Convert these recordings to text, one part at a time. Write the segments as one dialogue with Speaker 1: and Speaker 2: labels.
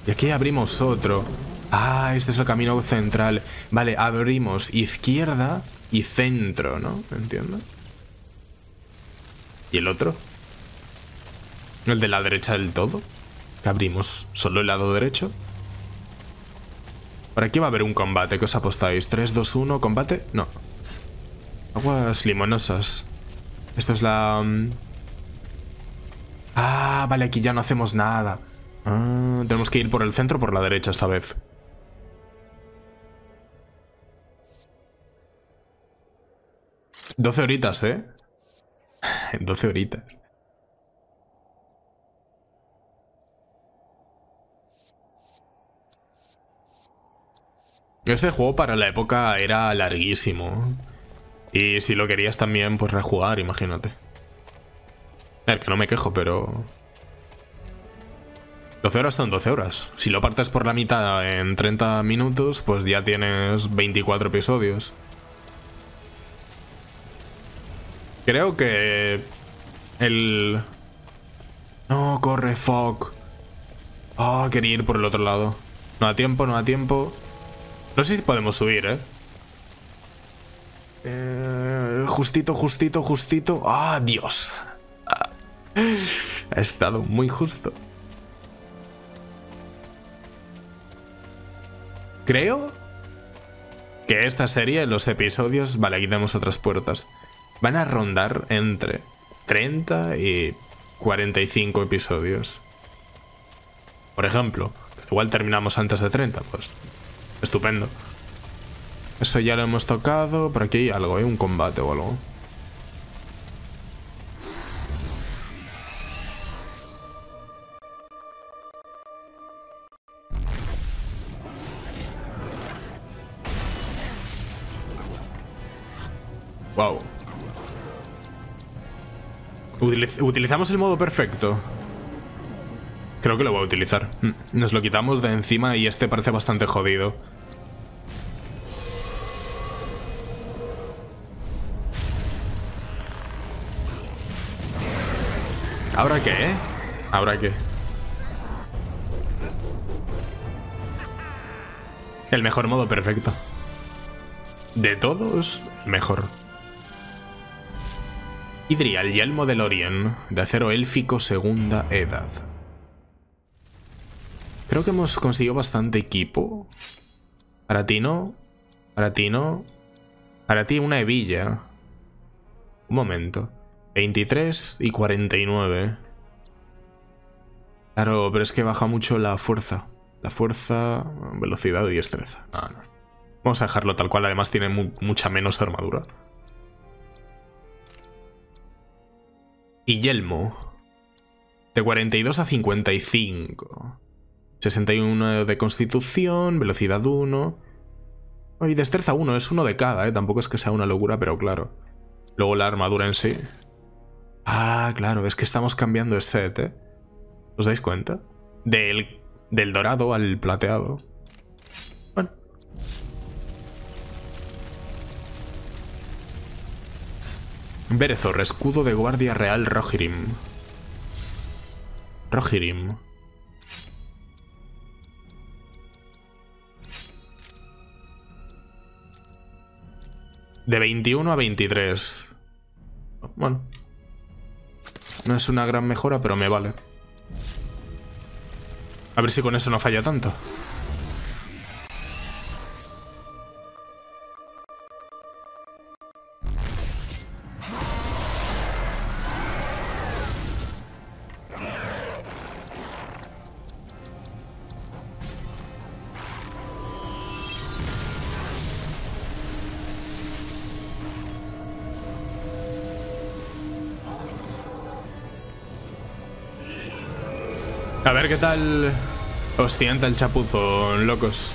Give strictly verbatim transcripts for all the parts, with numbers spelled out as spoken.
Speaker 1: Y aquí abrimos otro. Ah, este es el camino central. Vale, abrimos izquierda y centro, ¿no? ¿Entiendo? ¿Y el otro? ¿El de la derecha del todo? ¿Que abrimos solo el lado derecho? Por aquí va a haber un combate. ¿Qué os apostáis? tres, dos, uno, ¿combate? No. Aguas limonosas. Esto es la... Ah, vale, aquí ya no hacemos nada. Ah, tenemos que ir por el centro o por la derecha esta vez. doce horitas, ¿eh? doce horitas. Este juego para la época era larguísimo. Y si lo querías también, pues rejugar, imagínate. A ver, que no me quejo, pero... doce horas son doce horas. Si lo partes por la mitad en treinta minutos, pues ya tienes veinticuatro episodios. Creo que... El... No, corre, fuck. Oh, quería ir por el otro lado. No da tiempo, no da tiempo. No sé si podemos subir, ¿eh? eh justito, justito, justito. ¡Ah, Dios! Ha estado muy justo. Creo que esta serie, los episodios... Vale, aquí tenemos otras puertas. Van a rondar entre treinta y cuarenta y cinco episodios. Por ejemplo, igual terminamos antes de treinta, pues... Estupendo. Eso ya lo hemos tocado. Por aquí hay algo, ¿eh? Un combate o algo. Wow. Utiliz- utilizamos el modo perfecto. Creo que lo voy a utilizar. Nos lo quitamos de encima y este parece bastante jodido. ¿Ahora qué, eh? ¿Ahora qué? El mejor modo perfecto. De todos, mejor. Idrial, yelmo del Orien, de acero élfico segunda edad. Creo que hemos conseguido bastante equipo. Para ti no. Para ti no. Para ti una hebilla. Un momento. veintitrés y cuarenta y nueve. Claro, pero es que baja mucho la fuerza. La fuerza, velocidad y destreza. No, no. Vamos a dejarlo tal cual, además tiene mu mucha menos armadura. Y yelmo. De cuarenta y dos a cincuenta y cinco. sesenta y uno de constitución, velocidad uno. Y destreza uno, es uno de cada, ¿eh? Tampoco es que sea una locura, pero claro. Luego la armadura en sí. Ah, claro, es que estamos cambiando de set, ¿eh? ¿Os dais cuenta? Del, del dorado al plateado. Bueno. Berethor, escudo de guardia real Rohirrim. Rohirrim. De veintiuno a veintitrés. Bueno. No es una gran mejora, pero me vale. A ver si con eso no falla tanto. A ver qué tal os tienta el chapuzo, locos.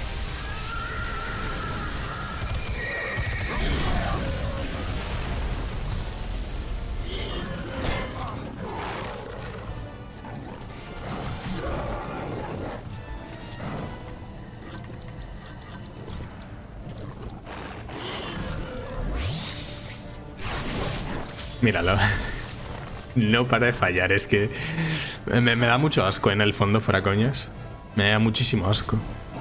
Speaker 1: Míralo. No para de fallar, es que me, me da mucho asco en el fondo, fuera coñas. Me da muchísimo asco.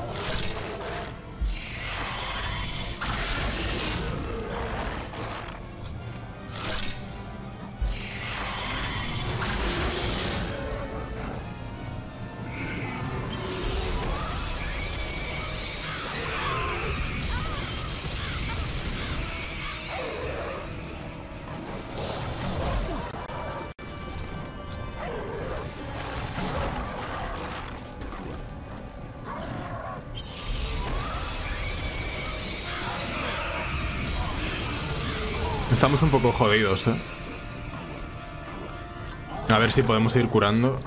Speaker 1: Estamos un poco jodidos, ¿eh? A ver si podemos ir curando.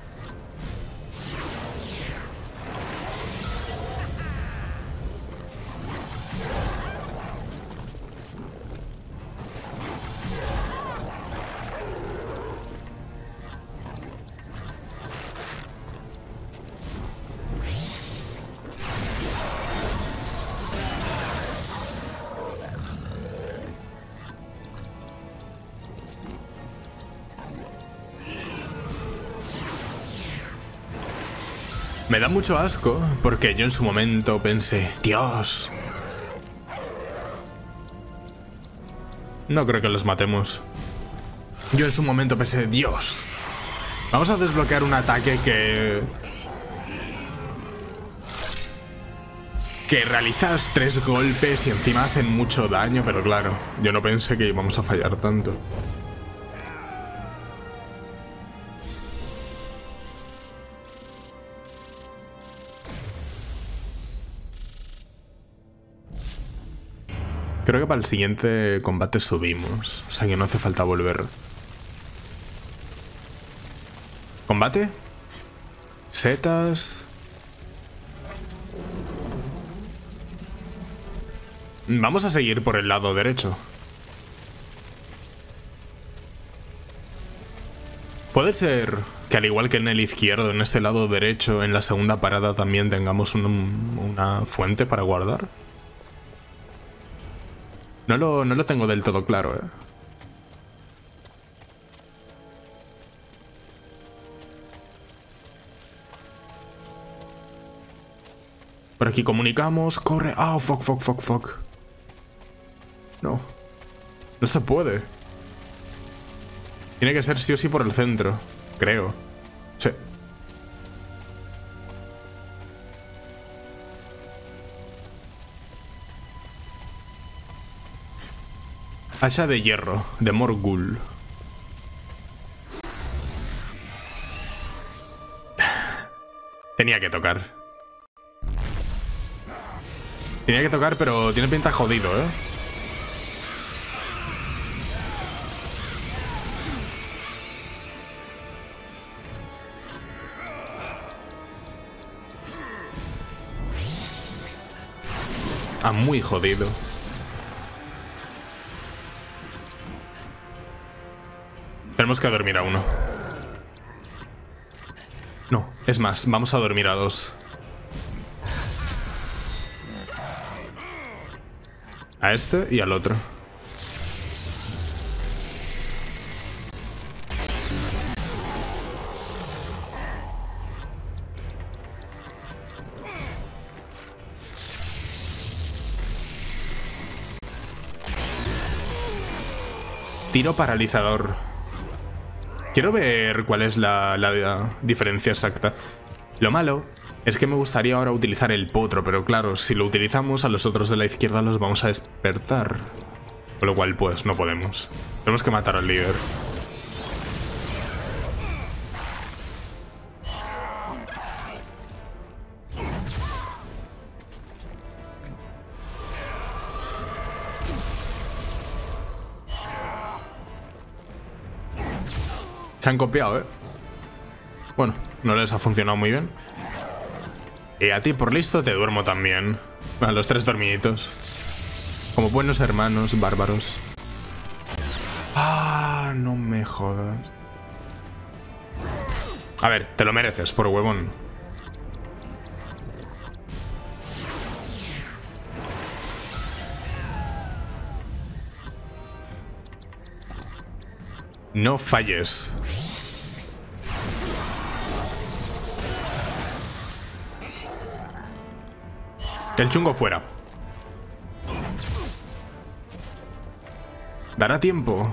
Speaker 1: Me da mucho asco, porque yo en su momento pensé, Dios. No creo que los matemos. Yo en su momento pensé, Dios. Vamos a desbloquear un ataque que... Que realizas tres golpes y encima hacen mucho daño, pero claro, yo no pensé que íbamos a fallar tanto. Creo que para el siguiente combate subimos, o sea que no hace falta volver. ¿Combate? Setas... Vamos a seguir por el lado derecho. Puede ser que al igual que en el izquierdo, en este lado derecho, en la segunda parada también tengamos un, una fuente para guardar. No lo, no lo tengo del todo claro, eh. Por aquí comunicamos, corre... Ah, oh, fuck, fuck, fuck, fuck. No. No se puede. Tiene que ser sí o sí por el centro, creo. Sí. Hacha de hierro, de Morgul. Tenía que tocar. Tenía que tocar, pero tiene pinta jodido, ¿eh? Ah, muy jodido. Tenemos que dormir a uno. No, es más, vamos a dormir a dos. A este y al otro. Tiro paralizador. Quiero ver cuál es la, la diferencia exacta. Lo malo es que me gustaría ahora utilizar el potro, pero claro, si lo utilizamos a los otros de la izquierda los vamos a despertar. Con lo cual, pues, no podemos. Tenemos que matar al líder. Se han copiado, ¿eh? Bueno, no les ha funcionado muy bien. Y a ti por listo te duermo también. A los tres dormiditos. Como buenos hermanos bárbaros. Ah, no me jodas. A ver, te lo mereces, por huevón. No falles. El chungo fuera. Dará tiempo.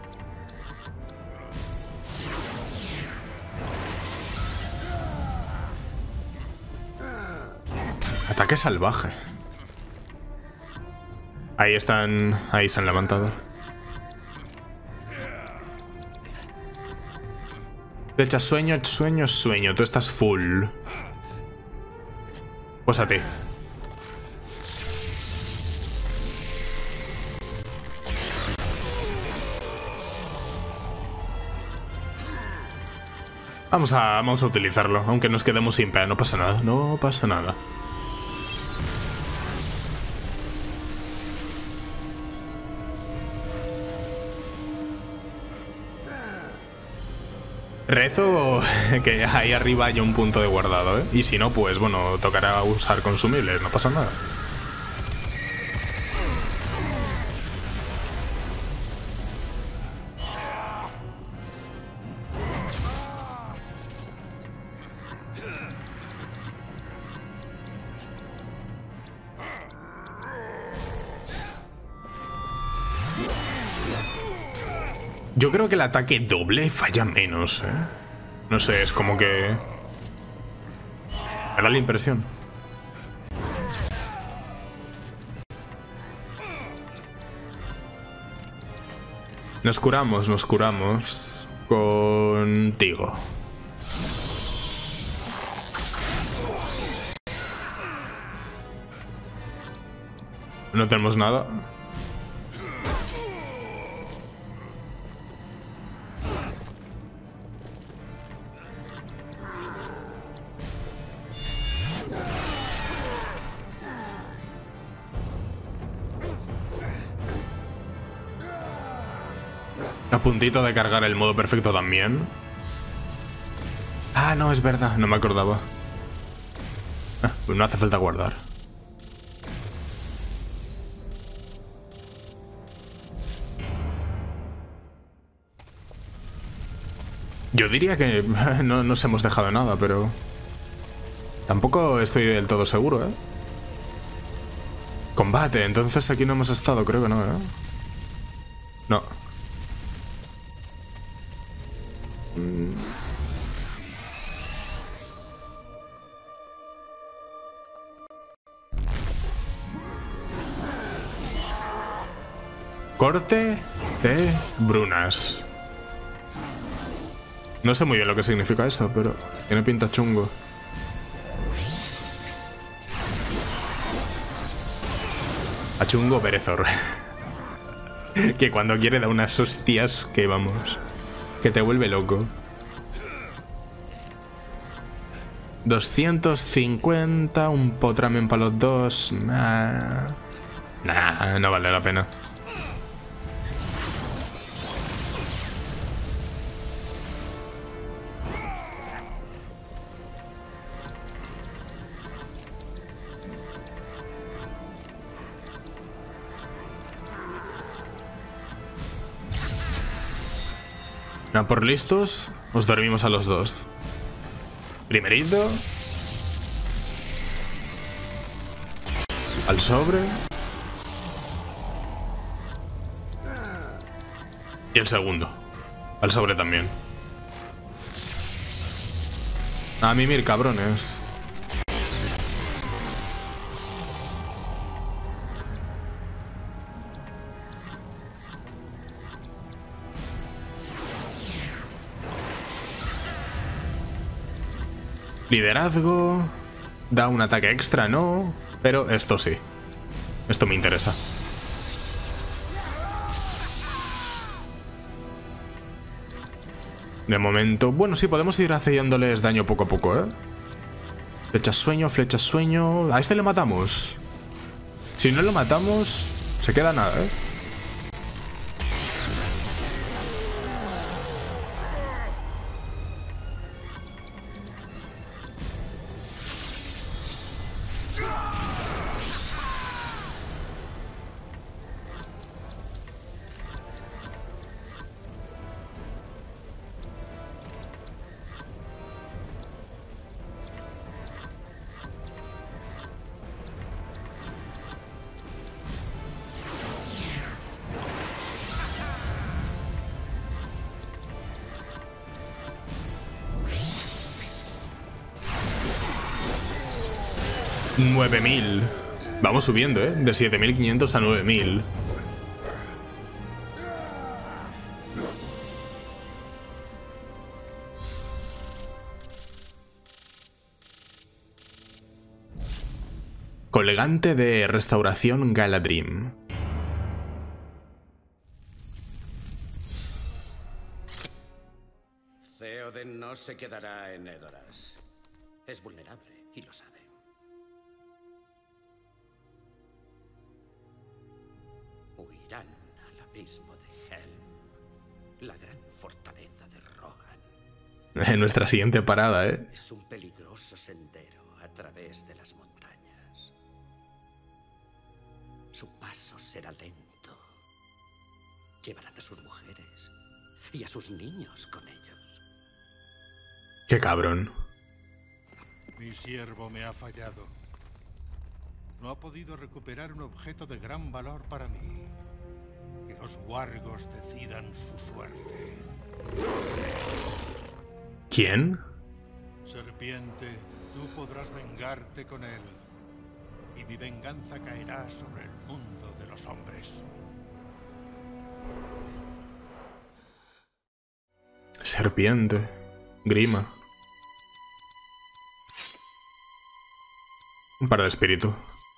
Speaker 1: Ataque salvaje. Ahí están... Ahí se han levantado. Flecha sueño, sueño, sueño. Tú estás full. Pues a ti. Vamos a, vamos a utilizarlo, aunque nos quedemos sin P A. No pasa nada, no pasa nada. Rezo que ahí arriba haya un punto de guardado, ¿eh? Y si no, pues bueno, tocará usar consumibles, no pasa nada. Yo creo que el ataque doble falla menos, ¿eh? No sé, es como que... Me da la impresión. Nos curamos, nos curamos contigo. No tenemos nada. A puntito de cargar el modo perfecto también. Ah, no, es verdad, no me acordaba. Ah, pues no hace falta guardar. Yo diría que no nos hemos dejado nada, pero... Tampoco estoy del todo seguro, ¿eh? Combate, entonces aquí no hemos estado, creo que no, ¿eh? No. Corte de Brunas. No sé muy bien lo que significa eso, pero tiene pinta chungo. A chungo Berezor. Que cuando quiere da unas hostias que vamos... Que te vuelve loco. doscientos cincuenta, un potramen para los dos. Nah, nah, no vale la pena. Nah, por listos, os dormimos a los dos. Primerito. Al sobre. Y el segundo. Al sobre también. A mimir, cabrones. Liderazgo. Da un ataque extra, ¿no? Pero esto sí. Esto me interesa. De momento... Bueno, sí, podemos ir haciéndoles daño poco a poco, ¿eh? Flecha sueño, flecha sueño... A este le matamos. Si no lo matamos, se queda nada, ¿eh? nueve mil. Vamos subiendo, ¿eh? De siete mil quinientos a nueve mil. Colegante de restauración Galadrim.
Speaker 2: Theoden no se quedará en Edoras. Es vulnerable y lo sabe. Huirán al abismo de Helm, la gran fortaleza de Rohan.
Speaker 1: En nuestra siguiente parada, ¿eh?
Speaker 2: Es un peligroso sendero a través de las montañas. Su paso será lento. Llevarán a sus mujeres y a sus niños con ellos.
Speaker 1: Qué cabrón.
Speaker 3: Mi siervo me ha fallado. No ha podido recuperar un objeto de gran valor para mí. Que los wargos decidan su suerte.
Speaker 1: ¿Quién?
Speaker 3: Serpiente, tú podrás vengarte con él. Y mi venganza caerá sobre el mundo de los hombres.
Speaker 1: Serpiente. Grima. Un par de espíritu.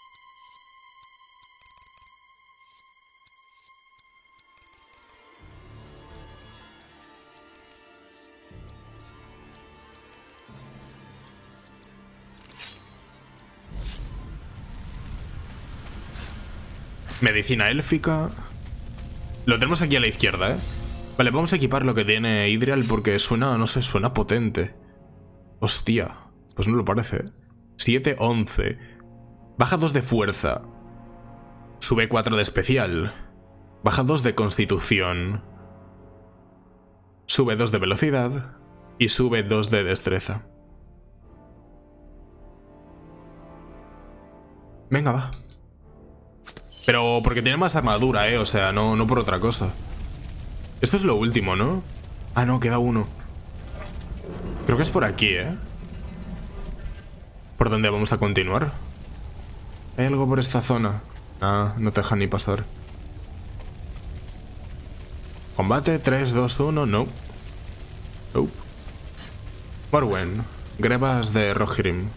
Speaker 1: Medicina élfica. Lo tenemos aquí a la izquierda, ¿eh? Vale, vamos a equipar lo que tiene Idrial porque suena, no sé, suena potente. Hostia, pues no lo parece. siete, once. Baja dos de fuerza. Sube cuatro de especial. Baja dos de constitución. Sube dos de velocidad. Y sube dos de destreza. Venga, va. Pero porque tiene más armadura, eh. O sea, no, no por otra cosa. Esto es lo último, ¿no? Ah, no, queda uno. Creo que es por aquí, eh. ¿Por dónde vamos a continuar? ¿Hay algo por esta zona? Ah, no te dejan ni pasar. Combate, tres, dos, uno, no. Nope. Morwen, Grebas de Rohirrim.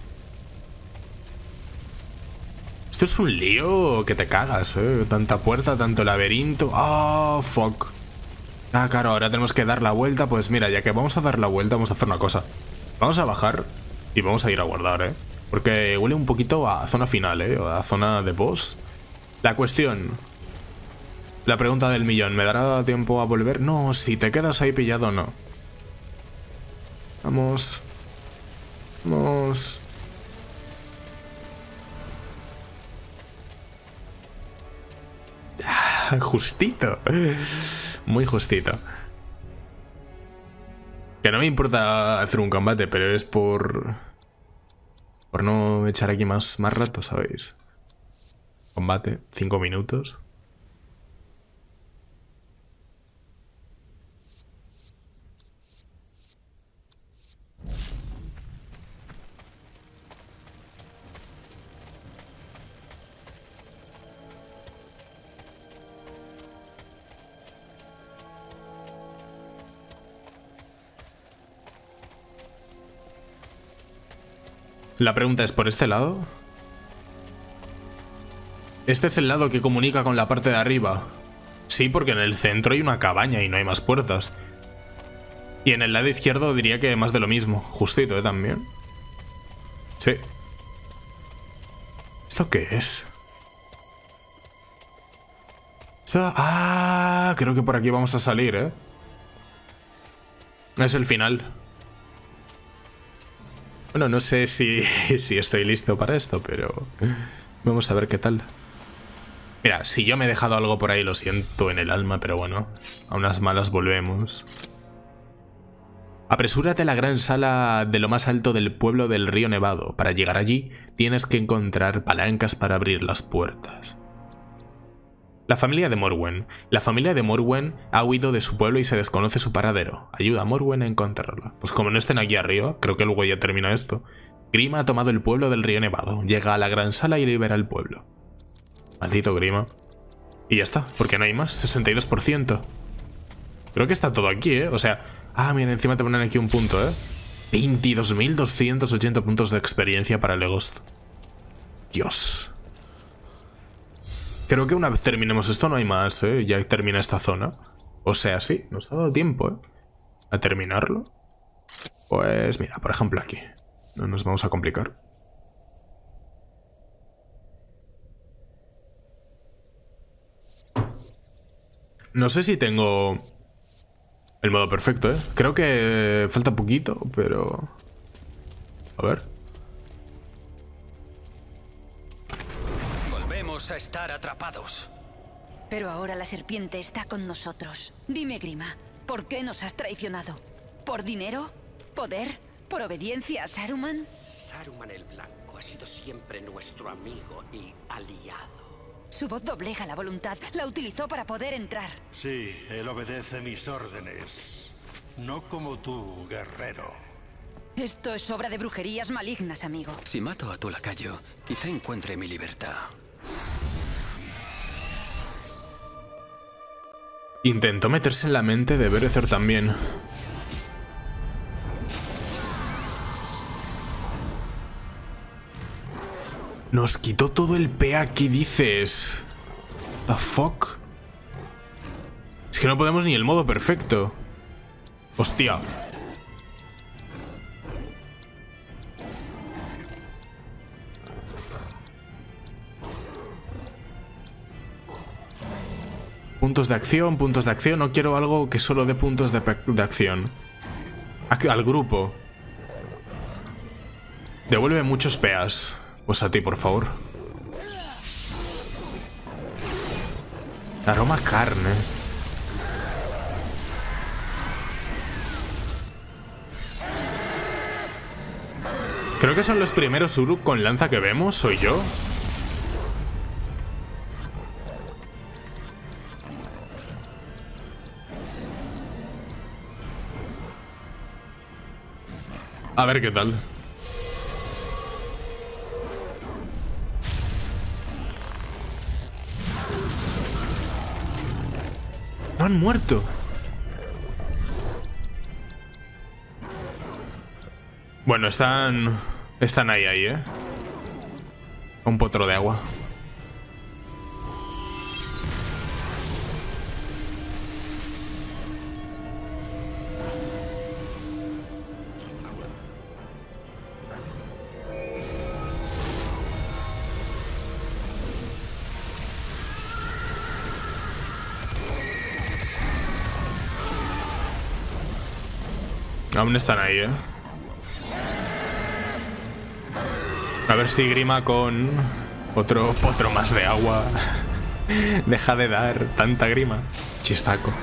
Speaker 1: Esto es un lío que te cagas, eh. Tanta puerta, tanto laberinto. Oh, fuck. Ah, claro, ahora tenemos que dar la vuelta. Pues mira, ya que vamos a dar la vuelta, vamos a hacer una cosa. Vamos a bajar y vamos a ir a guardar, eh. Porque huele un poquito a zona final, eh. O a zona de boss. La cuestión. La pregunta del millón. ¿Me dará tiempo a volver? No, si te quedas ahí pillado, no. Vamos. Vamos. Justito. Muy justito. Que no me importa hacer un combate, pero es por... Por no echar aquí más, más rato, ¿sabéis? Combate, cinco minutos. La pregunta es, ¿por este lado? Este es el lado que comunica con la parte de arriba. Sí, porque en el centro hay una cabaña y no hay más puertas. Y en el lado izquierdo diría que más de lo mismo. Justito, ¿eh? También. Sí. ¿Esto qué es? ¿Esto? Ah, creo que por aquí vamos a salir, ¿eh? Es el final. Bueno, no sé si, si estoy listo para esto, pero vamos a ver qué tal. Mira, si yo me he dejado algo por ahí, lo siento en el alma, pero bueno, a unas malas volvemos. Apresúrate a la gran sala de lo más alto del pueblo del río Nevado. Para llegar allí, tienes que encontrar palancas para abrir las puertas. La familia de Morwen. La familia de Morwen ha huido de su pueblo y se desconoce su paradero. Ayuda a Morwen a encontrarla. Pues como no estén aquí arriba, creo que luego ya termina esto. Grima ha tomado el pueblo del Río Nevado. Llega a la gran sala y libera el pueblo. Maldito Grima. Y ya está, porque no hay más. sesenta y dos por ciento. Creo que está todo aquí, ¿eh? O sea... Ah, mira, encima te ponen aquí un punto, ¿eh? veintidós mil doscientos ochenta puntos de experiencia para Legost. Dios. Creo que una vez terminemos esto no hay más, ¿eh? Ya termina esta zona. O sea, sí, nos ha dado tiempo, ¿eh? A terminarlo. Pues mira, por ejemplo aquí. No nos vamos a complicar. No sé si tengo el modo perfecto, ¿eh? Creo que falta poquito, pero... A ver.
Speaker 4: Volvemos a estar atrapados.
Speaker 5: Pero ahora la serpiente está con nosotros. Dime, Grima, ¿por qué nos has traicionado? ¿Por dinero? ¿Poder? ¿Por obediencia a Saruman?
Speaker 2: Saruman el Blanco ha sido siempre nuestro amigo y aliado.
Speaker 5: Su voz doblega la voluntad. La utilizó para poder entrar.
Speaker 3: Sí, él obedece mis órdenes. No como tú, guerrero.
Speaker 5: Esto es obra de brujerías malignas, amigo.
Speaker 4: Si mato a tu lacayo, quizá encuentre mi libertad.
Speaker 1: Intentó meterse en la mente de Berethor también. Nos quitó todo el P A, ¿qué dices? ¿The fuck? Es que no podemos ni el modo perfecto. Hostia. Puntos de acción, puntos de acción. No quiero algo que solo dé puntos de, de acción. A, al grupo. Devuelve muchos P As. Pues a ti, por favor. Aroma carne. Creo que son los primeros Uruk con lanza que vemos. ¿Soy yo? A ver qué tal. No han muerto. Bueno, están... Están ahí, ahí, ¿eh? Un potro de agua. Aún están ahí, ¿eh? A ver si Grima con otro potro más de agua deja de dar tanta grima. Chistaco.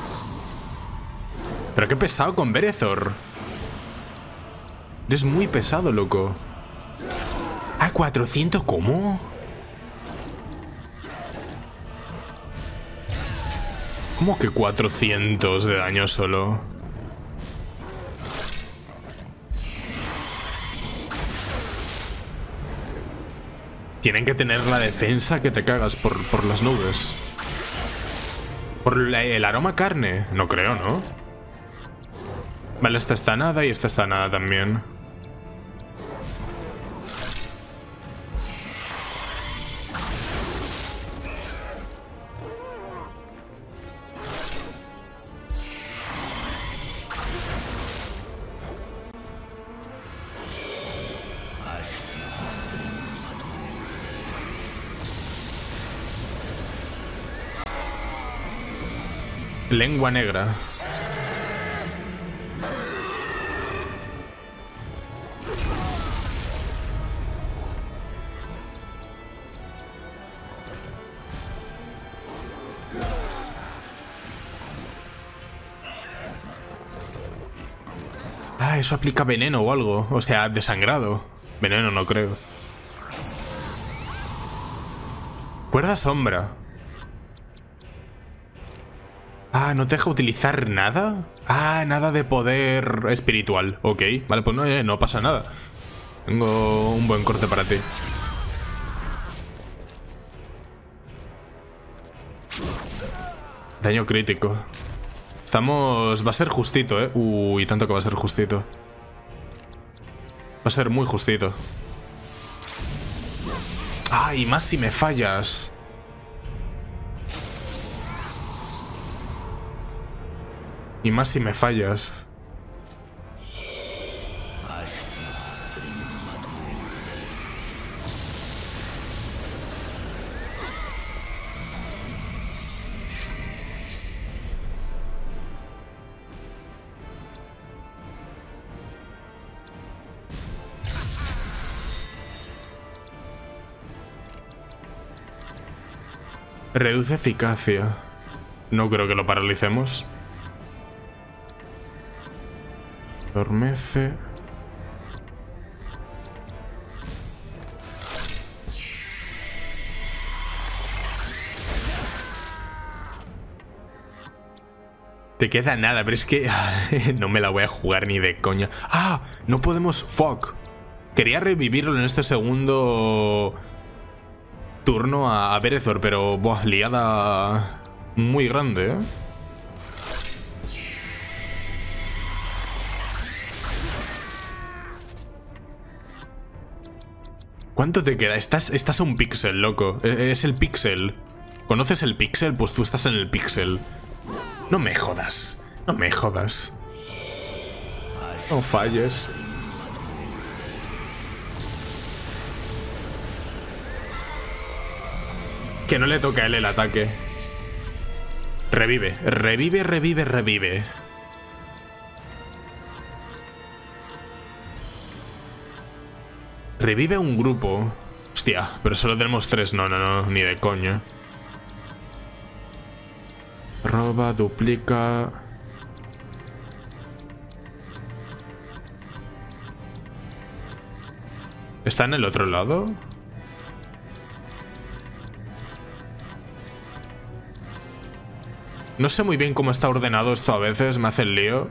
Speaker 1: Pero qué pesado con Berethor. Eres muy pesado, loco. Ah, cuatrocientos, ¿cómo? ¿Cómo que cuatrocientos de daño solo? Tienen que tener la defensa que te cagas por, por las nubes. Por la, el aroma carne. No creo, ¿no? Vale, esta está nada y esta está nada también. Lengua negra. Ah, eso aplica veneno o algo. O sea, desangrado. Veneno no creo. Cuerda sombra. Ah, ¿no te deja utilizar nada? Ah, nada de poder espiritual. Ok, vale, pues no, eh, no pasa nada. Tengo un buen corte para ti. Daño crítico. Estamos... Va a ser justito, ¿eh? Uy, tanto que va a ser justito. Va a ser muy justito. Ah, y más si me fallas. Y más si me fallas. Reduce eficacia. No creo que lo paralicemos. Adormece. Te queda nada, pero es que no me la voy a jugar ni de coña. ¡Ah! No podemos... Fuck. Quería revivirlo en este segundo turno a, a Berethor, pero... Buah, liada muy grande, ¿eh? ¿Cuánto te queda? Estás, estás a un píxel, loco. Es el píxel. ¿Conoces el píxel? Pues tú estás en el píxel. No me jodas. No me jodas. No falles. Que no le toca a él el ataque. Revive. Revive, revive, revive. Revive a un grupo. Hostia, pero solo tenemos tres. No, no, no, ni de coña. Roba, duplica. ¿Está en el otro lado? No sé muy bien cómo está ordenado esto a veces, me hace el lío.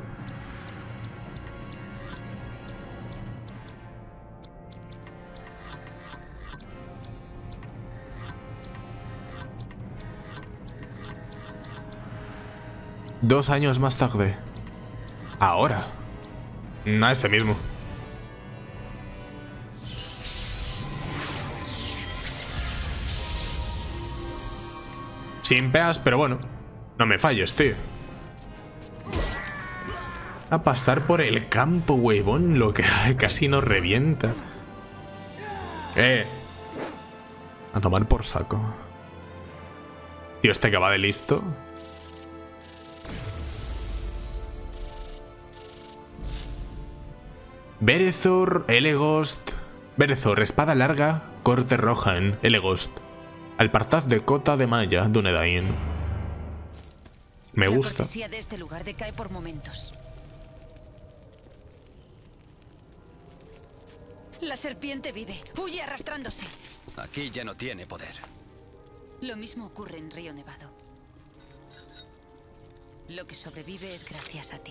Speaker 1: Dos años más tarde. Ahora. No, este mismo. Sin peas, pero bueno. No me falles, tío. A pastar por el campo, huevón. Lo que casi nos revienta. Eh. A tomar por saco. Tío, este que va de listo. Berethor, Elegost. Berethor, espada larga, corte rojan, Elegost. Alpartaz de cota de malla, Dunedain. Me gusta.
Speaker 5: La cortesía de este lugar decae por momentos. La serpiente vive. Huye arrastrándose.
Speaker 4: Aquí ya no tiene poder.
Speaker 5: Lo mismo ocurre en Río Nevado. Lo que sobrevive es gracias a ti.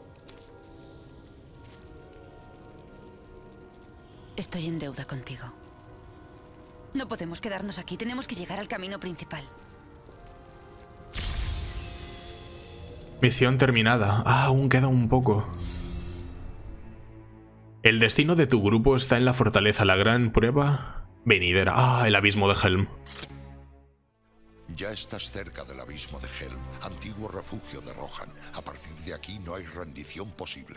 Speaker 5: Estoy en deuda contigo. No podemos quedarnos aquí. Tenemos que llegar al camino principal.
Speaker 1: Misión terminada. Ah, aún queda un poco. El destino de tu grupo está en la fortaleza. La gran prueba venidera. Ah, el abismo de Helm.
Speaker 6: Ya estás cerca del abismo de Helm, antiguo refugio de Rohan. A partir de aquí no hay rendición posible.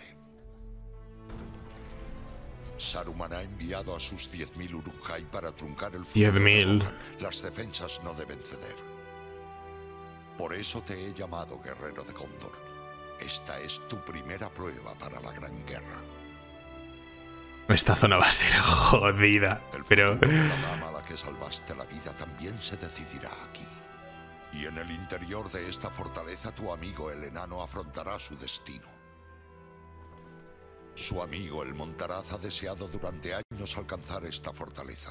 Speaker 6: Saruman ha enviado a sus diez mil Uruk-hai para truncar el futuro de
Speaker 1: diez mil.
Speaker 6: Rohan. Las defensas no deben ceder. Por eso te he llamado guerrero de Gondor. Esta es tu primera prueba para la gran guerra.
Speaker 1: Esta zona va a ser jodida,
Speaker 6: El
Speaker 1: pero...
Speaker 6: futuro de la dama a la que salvaste la vida también se decidirá aquí. Y en el interior de esta fortaleza tu amigo el enano afrontará su destino. Su amigo el Montaraz ha deseado durante años alcanzar esta fortaleza.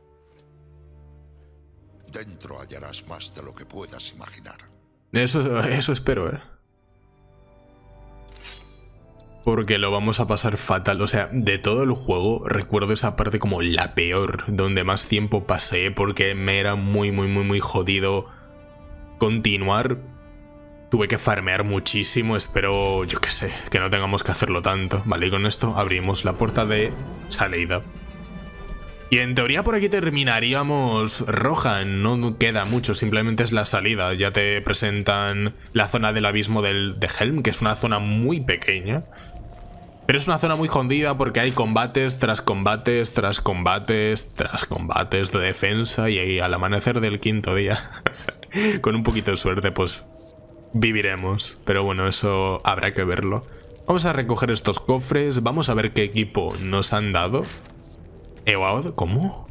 Speaker 6: Dentro hallarás más de lo que puedas imaginar.
Speaker 1: Eso, eso espero, eh. porque lo vamos a pasar fatal. O sea, de todo el juego recuerdo esa parte como la peor, donde más tiempo pasé porque me era muy, muy, muy, muy jodido continuar. Tuve que farmear muchísimo, espero, yo qué sé, que no tengamos que hacerlo tanto. Vale, y con esto abrimos la puerta de salida. Y en teoría por aquí terminaríamos Rohan, no queda mucho, simplemente es la salida. Ya te presentan la zona del abismo del, de Helm, que es una zona muy pequeña. Pero es una zona muy jodida porque hay combates tras combates, tras combates, tras combates de defensa. Y ahí al amanecer del quinto día, con un poquito de suerte, pues viviremos. Pero bueno, eso habrá que verlo. Vamos a recoger estos cofres, vamos a ver qué equipo nos han dado. Eh, wow, ¿cómo?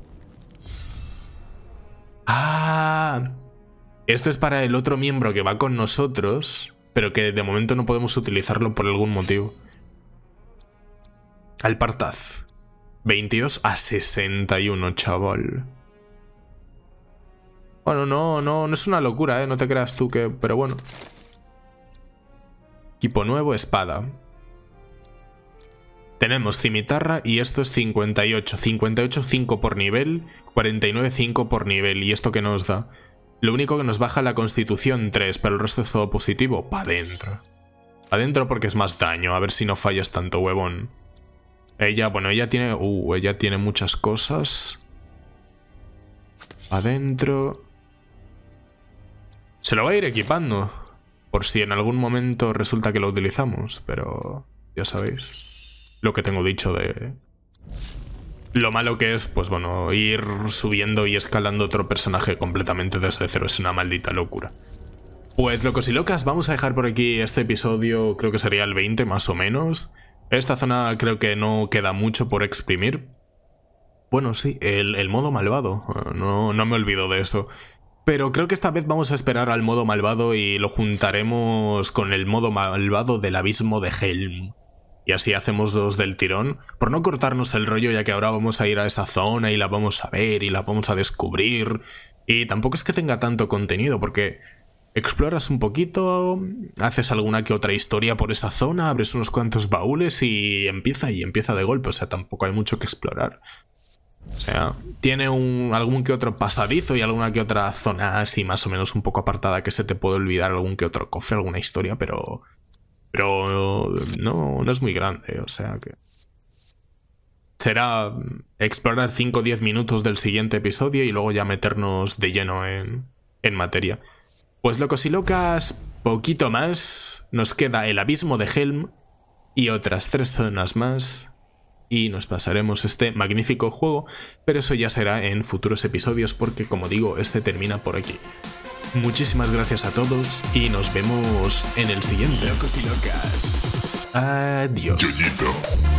Speaker 1: Ah, esto es para el otro miembro que va con nosotros, pero que de momento no podemos utilizarlo por algún motivo. Alpartaz. veintidós a sesenta y uno, chaval. Bueno, no, no, no es una locura, ¿eh? No te creas tú que... Pero bueno. Equipo nuevo, espada. Tenemos cimitarra y esto es cincuenta y ocho. cincuenta y ocho, cinco por nivel, cuarenta y nueve, cinco por nivel. ¿Y esto qué nos da? Lo único que nos baja la constitución tres, pero el resto es todo positivo. Pa' dentro. Pa' dentro porque es más daño. A ver si no fallas tanto, huevón. Ella, bueno, ella tiene... Uh, ella tiene muchas cosas. Pa' dentro. Se lo va a ir equipando. Por si en algún momento resulta que lo utilizamos. Pero ya sabéis lo que tengo dicho de lo malo que es, pues bueno, ir subiendo y escalando otro personaje completamente desde cero. Es una maldita locura. Pues locos y locas, vamos a dejar por aquí este episodio, creo que sería el veinte más o menos. Esta zona creo que no queda mucho por exprimir. Bueno, sí, el, el modo malvado, no, no me olvido de eso. Pero creo que esta vez vamos a esperar al modo malvado y lo juntaremos con el modo malvado del abismo de Helm. Y así hacemos dos del tirón, por no cortarnos el rollo, ya que ahora vamos a ir a esa zona y la vamos a ver y la vamos a descubrir. Y tampoco es que tenga tanto contenido, porque exploras un poquito, haces alguna que otra historia por esa zona, abres unos cuantos baúles y empieza y empieza de golpe. O sea, tampoco hay mucho que explorar. O sea, tiene un, algún que otro pasadizo y alguna que otra zona así más o menos un poco apartada que se te puede olvidar, algún que otro cofre, alguna historia, pero... Pero no, no es muy grande, o sea que... Será explorar cinco o diez minutos del siguiente episodio y luego ya meternos de lleno en, en materia. Pues locos y locas, poquito más. Nos queda el abismo de Helm y otras tres zonas más. Y nos pasaremos este magnífico juego, pero eso ya será en futuros episodios porque, como digo, este termina por aquí. Muchísimas gracias a todos y nos vemos en el siguiente.
Speaker 4: Locos y locas.
Speaker 1: Adiós.
Speaker 6: Yoyito.